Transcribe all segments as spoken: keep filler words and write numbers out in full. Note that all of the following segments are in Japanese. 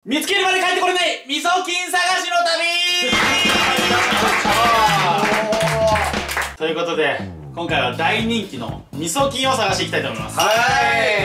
見つけるまで帰ってこれない味噌菌探しの旅ということで、今回は大人気の味噌菌を探していきたいと思います。 はい、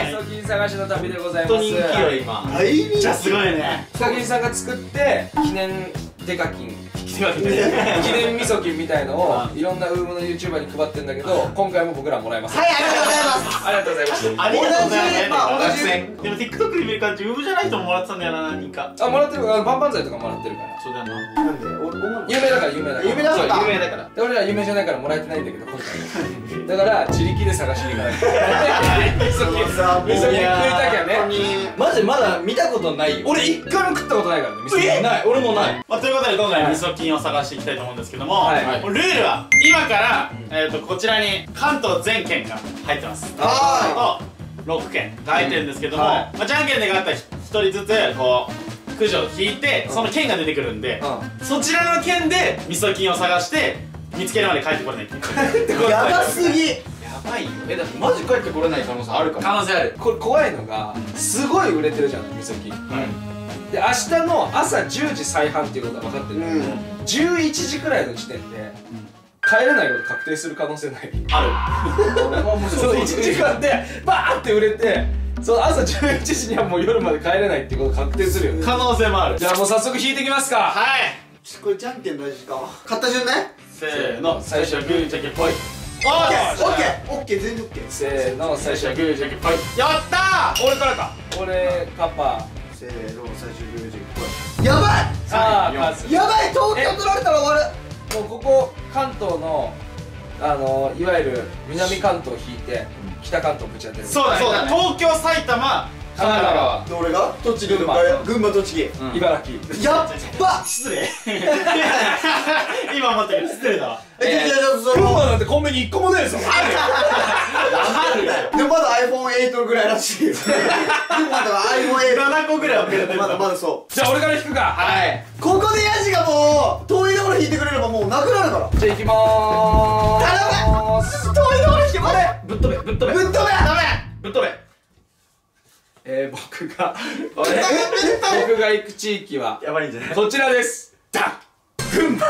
味噌菌探しの旅でございます。 本当人気よ今。 大人気。 じゃあすごいね。 ヒカキンさんが作って記念デカ菌、記念味噌菌みたいのをいろんなウームの ユーチューバー に配ってるんだけど、今回も僕らもらいます。 はい、ありがとうございます。 ありがとうございます。 ありがとうございます。 同じでも TikTok で見る感じウームじゃない人ももらってたんだよな、何人か。 あ、もらってる。バンバン剤とかもらってるから。 そうだよな。 なんで有名だから有名だから。 有名だから有名だから。で俺ら有名じゃないからもらえてないんだけど今回。だから自力で探しに行かない。味噌菌、味噌菌食いたきゃね。 マジまだ見たことないよ。 俺一回も食ったことないからね。味噌菌ない。俺もない。 まあということで今回味噌菌を探していきたいと思うんですけども、ルールは今からえっとこちらに関東全県が入ってます。 はとろっけんが入ってるんですけども、まあじゃんけんで勝ったひとりずつこうくじを引いてその県が出てくるんで、そちらの県で味噌菌を探して見つけるまで帰ってこれないっていう。 やばすぎ。 やばいよ。え、だってマジ帰ってこれない可能性あるから。 可能性ある。 これ怖いのがすごい売れてるじゃん味噌菌。で明日の朝じゅうじ再販っていうことは分かってるんだけど、じゅういちじくらいの時点で帰れないこと確定する可能性ない？ ある。 俺ももうそのいちじかんでバーって売れて、その朝じゅういちじにはもう夜まで帰れないっていうこと確定するよね。 可能性もある。 じゃあもう早速引いてきますか。 はい。 これじゃんけん大事か。勝った順ね。 せーの、最初はグーじゃけぽい。 オッケーオッケーオッケー全員オッケー。 せーの、最初はグーじゃけぽい。 やったー。俺からか。 俺カッパ。 せーの、最初グーじゃけぽい。やばい。 さあまずやばい、東京取られたら終わる。 もうここ関東のあのいわゆる南関東を引いて北関東ぶち当てる。 そうだそうだ。東京、埼玉、神奈川。 で俺が栃木、群馬、群馬、栃木、 茨城。 やっば。 失礼。今思ったけど失礼だわ。 え、じゃあじゃあその群馬なんてコンビニいっこもねえぞ。 あるよ。 でもまだ アイフォンエイト ぐらいらしいよ。まだ アイフォンエイトななこぐらい遅れてる。 まだまだそう。 じゃあ俺から引くか。 はい。 ここでヤジがもう遠いところ引いてくれればもうなくなるから。 じゃあ行きまーす。 頼む。遠いところ引けばね。 ぶっ飛べぶっ飛べぶっ飛べ。ダメ。 ぶっ飛べ。えー、僕が俺僕が行く地域はやばいんじゃない？ こちらです。ダン。群馬。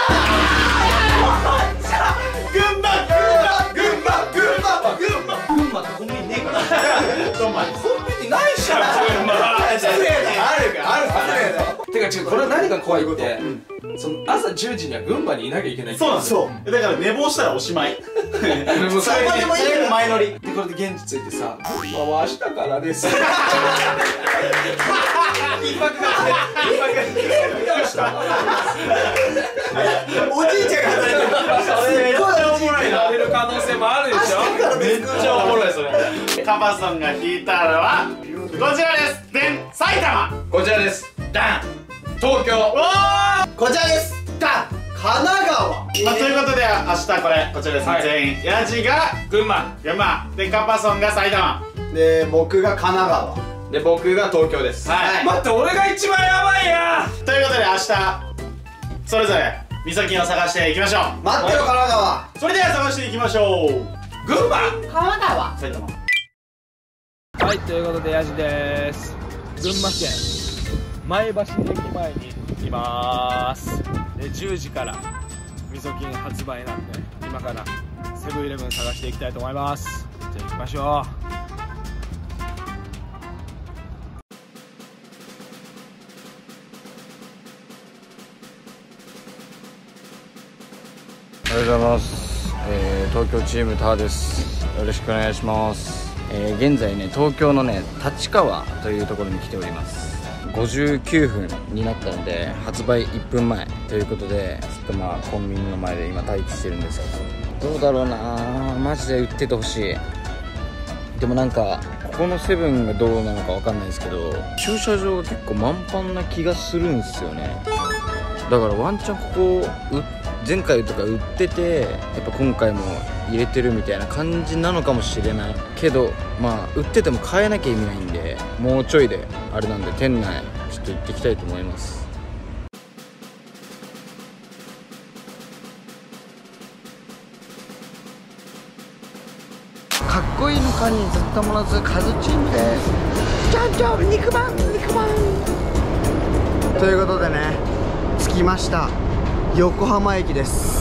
群馬群馬群馬群馬群馬ってコンビニねえから。 お前コンビニないじゃん。群馬失礼だよ。 あるからあるから失礼だよ。てか違う、これ何が怖いって、その朝じゅうじには群馬にいなきゃいけない。 そうなんですよ。だから寝坊したらおしまい。 もうそれまでもいいけど前乗り。 でこれで現地着いてさ、群馬は明日からです。 一泊が一泊がおじいちゃんが働いてる。 めっちゃおもろいな。 出る可能性もあるでしょ。 めっちゃおもろいそれ。カパソンが引いたのはこちらです。でん、埼玉。 こちらです。 ダン。 東京。 おー。 こちらです。ダン。神奈川。 まあということで明日これこちらですね。全員ヤジが群馬。 群馬でカパソンが埼玉で僕が神奈川。 で、僕が東京です。 はい。 待って、俺が一番やばいや。 ということで明日それぞれ味噌菌を探していきましょう。 待ってよ神奈川。 それでは探していきましょう。 群馬。 神奈川。 埼玉。 はい、ということでヤジです。群馬県前橋駅前にいまーす。でじゅうじから味噌菌発売なんで今からセブンイレブン探していきたいと思います。じゃあ行きましょう。 おはようございます、えー、東京チームターです。よろしくお願いします。えー、現在ね東京のね立川というところに来ております。ごじゅうきゅうふんになったので発売いっぷんまえということでちょっとまあコンビニの前で今待機してるんですけど、どうだろうな、マジで売っててほしい。でもなんかここのセブンがどうなのかわかんないですけど駐車場が結構満帆な気がするんですよね。だからワンチャンここ前回とか売っててやっぱ今回も入れてるみたいな感じなのかもしれないけど、まあ売ってても買えなきゃ意味ないんでもうちょいであれなんで店内ちょっと行ってきたいと思います。かっこいいのかにずっとものずカズチームです。ちゃんちゃん肉まん肉まんということでね、着きました。横浜駅です。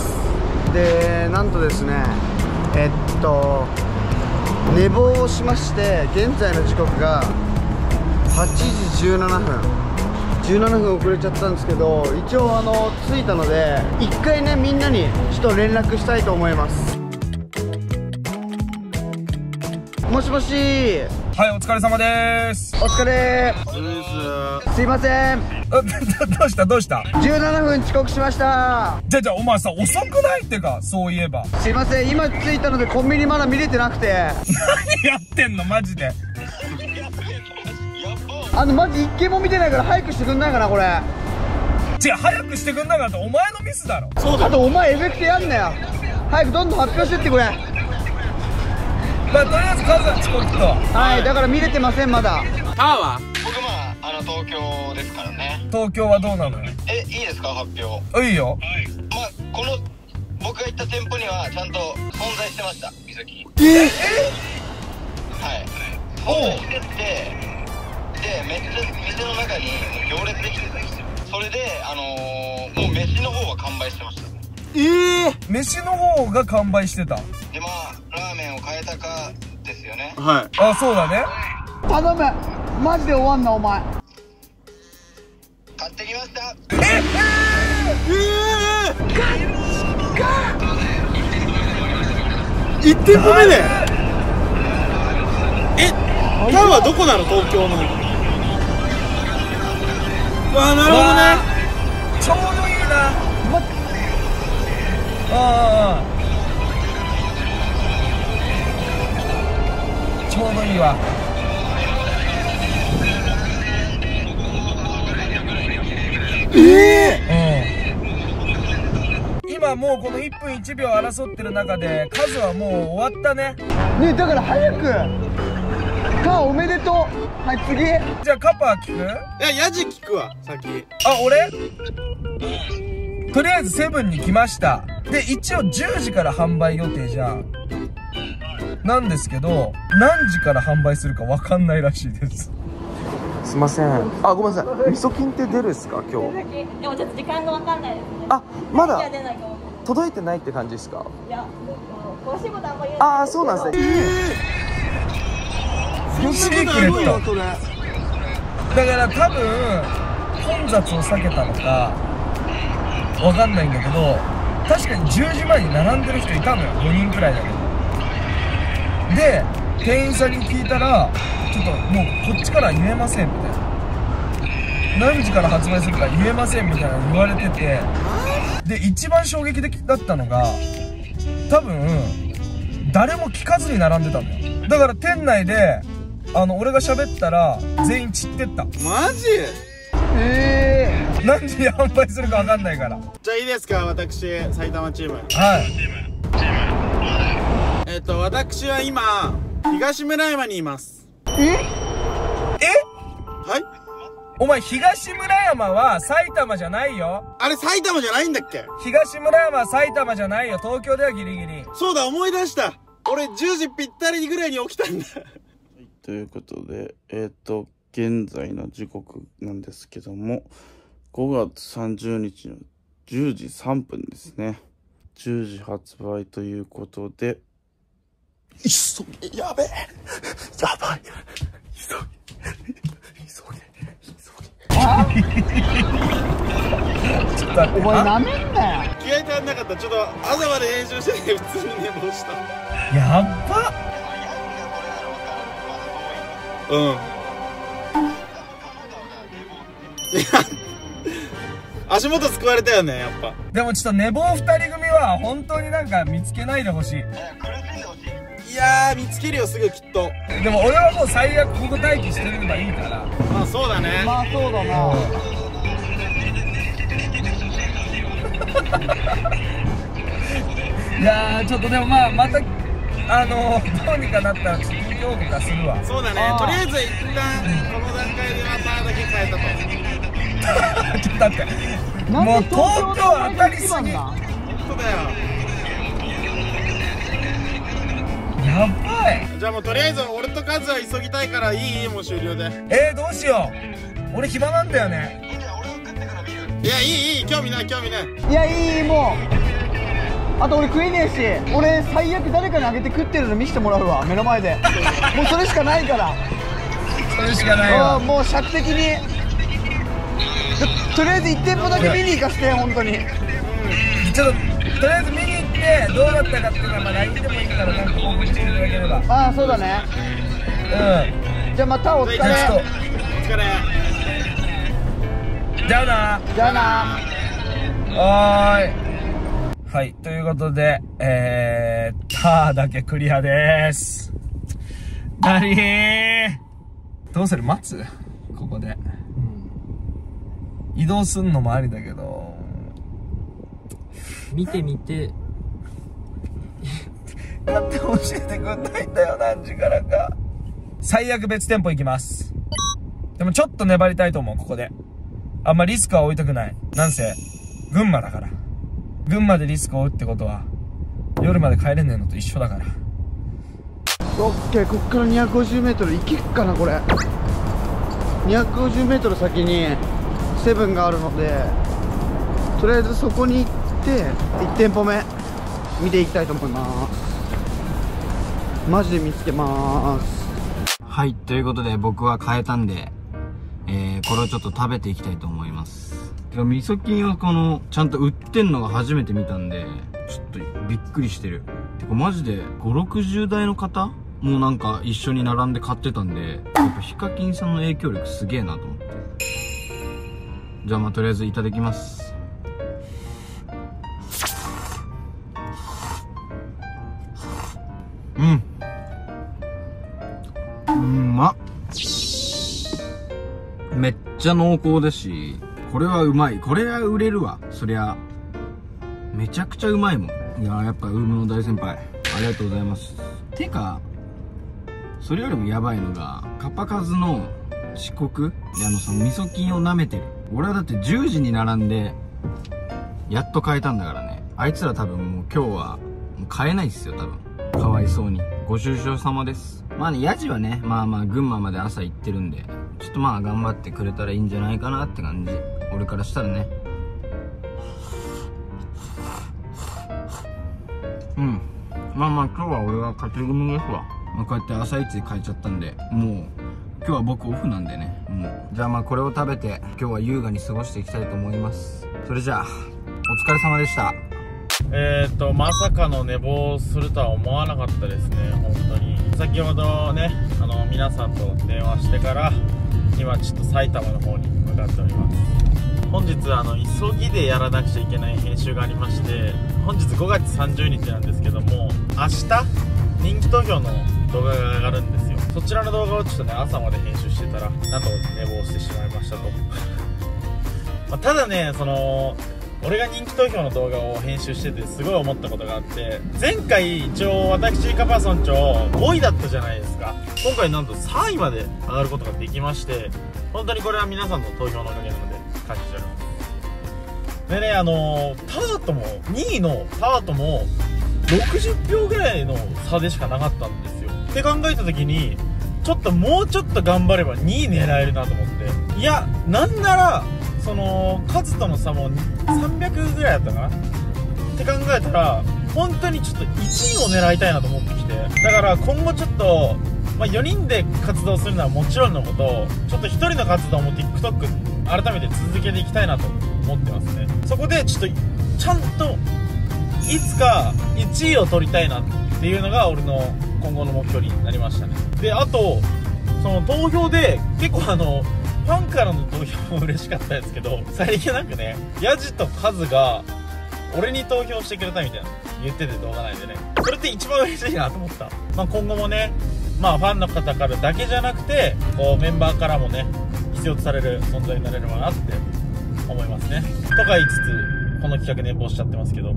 で、なんとですね、えっと寝坊をしまして、現在の時刻がはちじじゅうななふん、じゅうななふん遅れちゃったんですけど、一応あの着いたので一回ね、みんなにちょっと連絡したいと思います。もしもし。 はい、お疲れ様です。 お疲れ。すいません。 どどうしたどうしたじゅうななふん遅刻しました。 じゃあじゃあお前さ、遅くないってか、そういえば。 すいません、今着いたのでコンビニまだ見れてなくて。 何やってんのマジで。 あのマジ一件も見てないから早くしてくんないかなこれ。 違う、早くしてくんなかったらお前のミスだろ。 そうだ。あとお前エフェクトやんなよ。早くどんどん発表してってくれ。 まあとりあえず数は遅刻と。 はい、だから見れてませんまだ。 ターは僕まああの東京ですからね。 東京はどうなのよ。 え、いいですか発表。 いいよ。 まあこの僕が行った店舗にはちゃんと存在してました、みそき。 えはい存在してて、でめっちゃ店の中に行列できてたんですよ。それであのー、もう飯の方は完売してました。 ええー、 飯の方が完売してた。 でまあラーメンを変えたかですよね。 はい。 あ、そうだね。 頼む、マジで終わんなお前。 買ってきました。 えいってんごめでえ、ターはどこなの東京の。わあ、なるほどね。 ちょうどいいな。ああ、ちょうどいいわ。 ええー、うん、今もうこのいっぷんいちびょう争ってる中で数はもう終わったね。 ねえ、だから早く。カーおめでとう。はい、次。 じゃあカパー聞く？ いや、ヤジ聞くわ先。 あ、俺とりあえずセブンに来ました。で一応じゅうじから販売予定じゃん。なんですけど何時から販売するか分かんないらしいです。すいません。あ、ごめんなさい。味噌菌って出るっすか今日？ でもちょっと時間がわかんないですね。 あ、まだいや出ないかも。 届いてないって感じですか？ いや、お仕事あんま言う。 ああ、そうなんですね。シークレットだから多分混雑を避けたのかわかんないんだけど、確かにじゅうじまえに並んでる人いたのよ。ごにんくらいだけど。で店員さんに聞いたら、ちょっともうこっちから言えませんみたいな、何時から発売するか言えませんみたいなの言われてて、で一番衝撃的だったのが、多分誰も聞かずに並んでたのよ。だから店内であの俺が喋ったら全員散ってった。 マジ？ ええー、 何時に販売するか分かんないから。 じゃあいいですか、私埼玉チーム。 はい。 えっと私は今東村山にいます。 ええはい。 お前東村山は埼玉じゃないよ。 あれ埼玉じゃないんだっけ？ 東村山は埼玉じゃないよ。東京ではギリギリ。 そうだ、思い出した。俺じゅうじぴったりぐらいに起きたんだ。ということで、えっと現在の時刻なんですけども、ごがつさんじゅうにちのじゅうじさんぷんですね。じゅうじ発売ということで、急げ、やべえ、やばい、急げ、急げ、急げ。 ちょっと待って、 お前なめんなよ。 気合い足んなかった。ちょっと朝まで練習してて普通に寝坊した。 やっば。 うん。いや、足元救われたよね、やっぱ。 でもちょっと寝坊ふたり組は本当になんか見つけないでほしい。 いやー、見つけるよすぐきっと。 でも俺はもう最悪ここ待機してればいいから。 まあそうだね。 まあそうだな。 いやー、ちょっとでもまあまたあのー、どうにかなったら近況報告はするわ。 そうだね。とりあえず一旦この段階でまただけ変えたと。 ちょっと待って、もう東京当たりすぎ。 本当だよ。 やばい。 じゃあもうとりあえず俺とカズは急ぎたいからいい？もう終了で。 えー、どうしよう。俺暇なんだよね。 じゃあ俺送っいや、いいいい、興味ない興味ない。 いや、いい、もうあと俺食えねえし、俺最悪誰かにあげて食ってるの見せてもらうわ、目の前で。もうそれしかないから。 それしかないわ。 もう尺的にとりあえずいち店舗だけ見に行かせて、本当に。 ちょっととりあえず見に行ってどうだったかっていうのはまあ ライン でもいいからなんか報告していただければ。 ああ、そうだね。 うん、 じゃあまたお疲れ。 お疲れ。 じゃあな。 じゃあな。 はーい。はい、ということで、えー、ターだけクリアでーす。なにーどうする？待つ？ここで。うん、移動すんのもありだけど。 見てみて。 だって教えてくんないんだよ、何時からか。最悪別店舗行きます。でもちょっと粘りたいと思う、ここで。あんまリスクは置いたくない。なんせ、群馬だから。群馬でリスクを負うってことは、夜まで帰れねえのと一緒だから。 オッケー、こっからにひゃくごじゅうメートル行けっかな、これ。にひゃくごじゅうメートル先にセブンがあるので、とりあえずそこに行っていち店舗目見ていきたいと思います。マジで見つけます。 はい、ということで僕は変えたんで、えー、これをちょっと食べていきたいと思います。てか味噌菌をこのちゃんと売ってんのが初めて見たんで、ちょっとびっくりしてる。てかマジでご、ろくじゅう代の方もうなんか一緒に並んで買ってたんで、やっぱヒカキンさんの影響力すげえなと思って。じゃあまあとりあえずいただきます。うん、うんまっ。めっちゃ濃厚だし、これはうまい。これは売れるわ、そりゃ。めちゃくちゃうまいもん。いやー、やっぱウームの大先輩ありがとうございます。てかそれよりもやばいのがカッパカズの遅刻で、あのその味噌菌を舐めてる。俺はだってじゅうじに並んでやっと買えたんだからね。あいつら多分もう今日はもう買えないっすよ、多分。かわいそうに。ご愁傷様です。まあね、ヤジはね、まあまあ群馬まで朝行ってるんで、ちょっとまあ頑張ってくれたらいいんじゃないかなって感じ。俺からしたらね。うん。まあまあ今日は俺は勝ち組ですわ。まあ、こうやって朝一で帰っちゃったんで、もう今日は僕オフなんでね。うん。じゃあまあこれを食べて今日は優雅に過ごしていきたいと思います。それじゃあ、お疲れ様でした。 えーと、まさかの寝坊するとは思わなかったですね、本当に。先ほどね、あの皆さんと電話してから今ちょっと埼玉の方に向かっております。本日あの急ぎでやらなくちゃいけない編集がありまして、本日ごがつさんじゅうにちなんですけども、明日人気投票の動画が上がるんですよ。そちらの動画をちょっとね朝まで編集してたら、なんと寝坊してしまいましたとまあただね、その俺が人気投票の動画を編集しててすごい思ったことがあって、前回一応私カパ村長ごいだったじゃないですか。今回なんとさんいまで上がることができまして、本当にこれは皆さんの投票のおかげなので感謝しております。でね、あのタートもにいのタートもろくじゅっぴょうぐらいの差でしかなかったんですよ。って考えた時に、ちょっともうちょっと頑張ればにい狙えるなと思って、いやなんならその数との差もさんびゃくぐらいだったかなって考えたら、本当にちょっといちいを狙いたいなと思ってきて、だから今後ちょっと、まあ、よにんで活動するのはもちろんのこと、ちょっとひとりの活動も TikTok 改めて続けていきたいなと思ってますね。そこでちょっとちゃんといつかいちいを取りたいなっていうのが俺の今後の目標になりましたね。で、あとその投票で結構あのファンからの投票も嬉しかったですけど、最近なんかね、ヤジとカズが俺に投票してくれたみたいな言ってて、動画内でね、それって一番嬉しいなと思った。まあ今後もね、まあファンの方からだけじゃなくて、こうメンバーからもね必要とされる存在になれればなって思いますね。とか言いつつこの企画寝坊しちゃってますけどま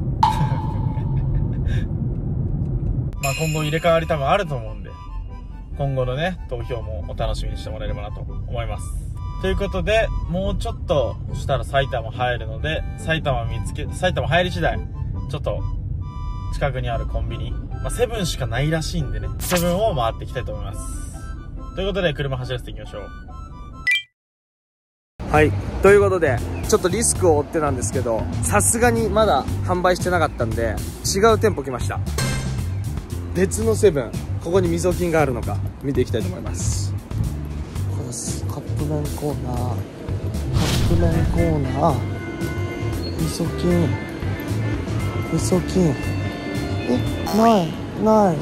あ今後入れ替わり多分あると思うんで、今後のね投票もお楽しみにしてもらえればなと思います。ということで、もうちょっとしたら埼玉入るので、埼玉見つけ、埼玉入り次第ちょっと近くにあるコンビニ、まあ、セブンしかないらしいんでね、セブンを回っていきたいと思います。ということで車走らせていきましょう。 はい、ということでちょっとリスクを負ってなんですけど、さすがにまだ販売してなかったんで違う店舗来ました。別のセブン、ここに味噌菌があるのか見ていきたいと思います。これです。カップ麺コーナー、カップ麺コーナー、味噌菌、味噌菌、え、ないない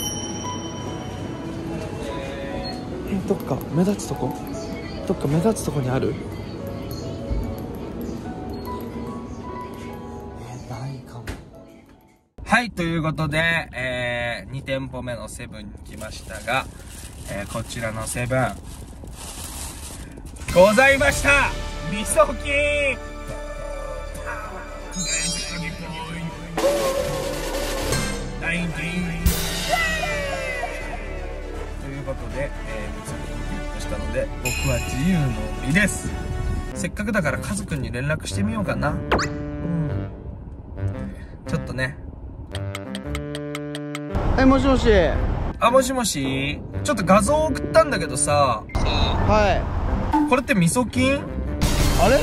え、どっか目立つとこ、どっか目立つとこにある？え、ないかも。はい、ということで、えー、に店舗目のセブンに来ましたが、えー、こちらのセブンございました。味噌菌ということで、えー、味噌菌ゲットしたので僕は自由の身です。せっかくだからカズくんに連絡してみようかな。うん、ちょっとね。 え、もしもし。 あ、もしもし。ちょっと画像送ったんだけどさ。 はい。 これって味噌菌？ あれ？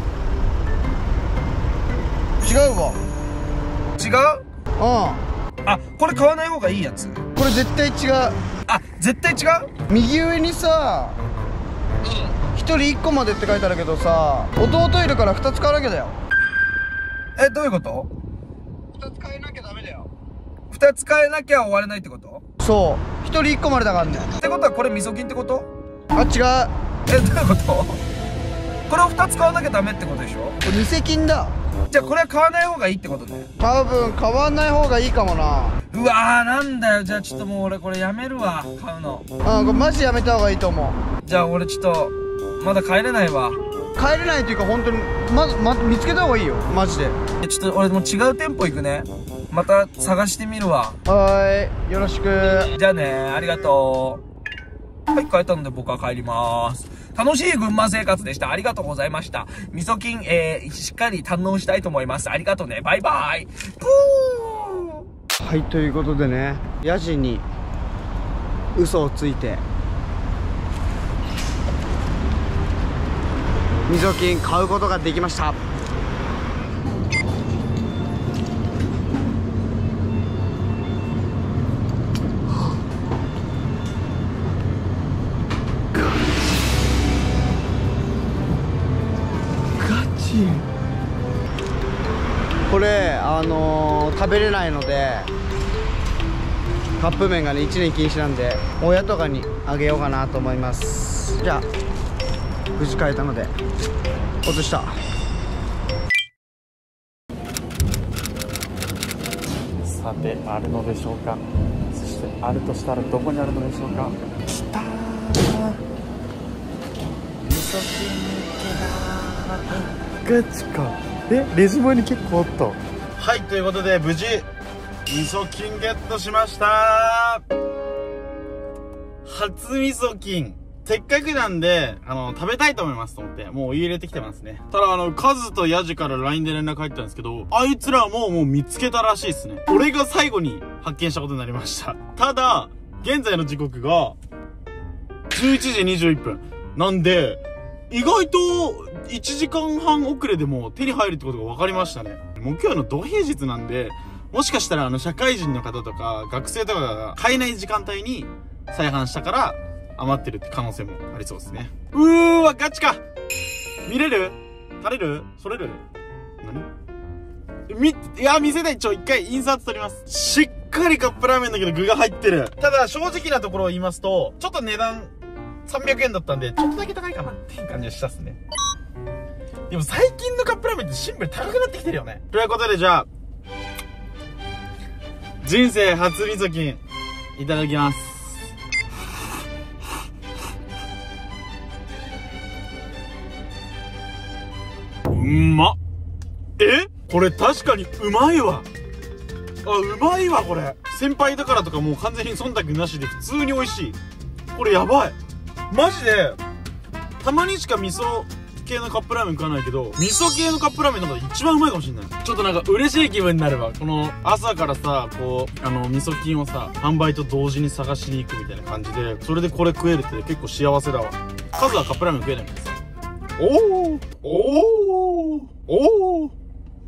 違うわ。 違う？ うん。 あ、これ買わない方がいいやつ？ これ絶対違う。 あ、絶対違う？ 右上にさ、ひとりいっこまでって書いてあるけどさ、弟いるからふたつ買わなきゃだよ。 え、どういうこと？ ふたつ買えなきゃダメだよ。 ふたつ買えなきゃ終われないってこと？ そう、ひとりいっこまでだからね。 ってことはこれ味噌菌ってこと？ あ、違う。 え、どういうこと？これをふたつ買わなきゃダメってことでしょ？ これ偽金だ。 じゃあこれは買わない方がいいってことね。 多分買わない方がいいかもな。 うわー、なんだよ。じゃあちょっともう俺これやめるわ、買うの。 あ、これマジやめた方がいいと思う。 じゃあ俺ちょっとまだ帰れないわ。 帰れないっていうか本当にまず、ま、見つけた方がいいよマジで。 ちょっと俺もう違う店舗行くね。また探してみるわ。 はーい、よろしく。 じゃあね、ありがとう。はい、帰ったので僕は帰ります。楽しい群馬生活でした。ありがとうございました。味噌菌、えー、しっかり堪能したいと思います。ありがとうね。バイバイ。 はい、ということでね、ヤジに嘘をついて味噌菌買うことができました。これあのー、食べれないのでカップ麺がねいちねん禁止なんで親とかにあげようかなと思います。じゃあ無事買えたので落とした。 さてあるのでしょうか。そしてあるとしたらどこにあるのでしょうか。きたー、味噌菌抜けだー。ガチか。え、レジ前に結構あった。はい、ということで無事味噌菌ゲットしました。初味噌菌せっかくなんであの食べたいと思いますと思ってもうお湯入れてきてますね。ただあのカズとヤジから ライン で連絡入ったんですけど、あいつらはもうもう見つけたらしいですね。俺が最後に発見したことになりました。ただ現在の時刻がじゅういちじにじゅういっぷんなんで意外といちじかんはん遅れでも手に入るってことが分かりましたね。木曜の土平日なんで、もしかしたらあの社会人の方とか学生とかが買えない時間帯に再販したから余ってるって可能性もありそうですね。うーわ、ガチか。見れる？垂れる？それる？何？み、いや、見せたい。ちょ、一回印刷取ります。しっかりカップラーメンだけど具が入ってる。ただ正直なところを言いますと、ちょっと値段さんびゃくえんだったんで、ちょっとだけ高いかなっていう感じがしたっすね。でも最近のカップラーメンってシンプルに高くなってきてるよね。ということでじゃあ、人生初味噌菌、いただきます。うんまっ。え？これ確かにうまいわ。あ、うまいわこれ。先輩だからとかもう完全に忖度なしで普通に美味しい。これやばい。マジで、たまにしか味噌系のカップラーメン食わないけど、味噌系のカップラーメンの中で一番うまいかもしんない。ちょっとなんか嬉しい気分になるわ。この朝からさ、こう、あの、味噌菌をさ、販売と同時に探しに行くみたいな感じで、それでこれ食えるって結構幸せだわ。数はカップラーメン食えないけどさ。おーおーおお。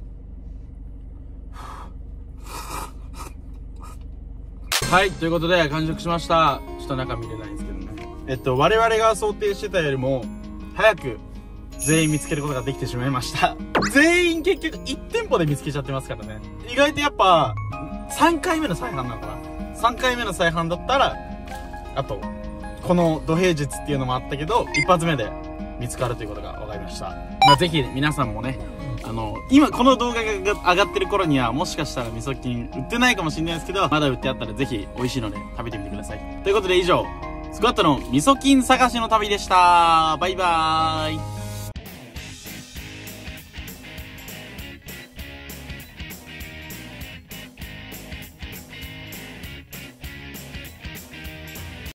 はい、ということで完食しました。ちょっと中見れないんですけどね。えっと、我々が想定してたよりも、早く全員見つけることができてしまいました。全員結局いち店舗で見つけちゃってますからね。意外とやっぱ、さんかいめの再販なのかな ?さん 回目の再販だったら、あと、この土平日っていうのもあったけど、一発目で見つかるということが分かりました。まあ、ぜひ皆さんもね、あの、今この動画が上がってる頃にはもしかしたら味噌菌売ってないかもしれないですけど、まだ売ってあったらぜひ美味しいので食べてみてください。ということで以上、スクワットの味噌菌探しの旅でした。バイバーイ。